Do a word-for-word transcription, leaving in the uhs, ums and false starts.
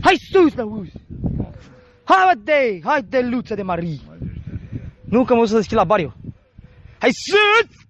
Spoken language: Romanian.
Hai sus, lăuzi! Hai, mă, de! Hai, de luță de Marie! Nu, că mă o să schimb la bar eu. Hai sus!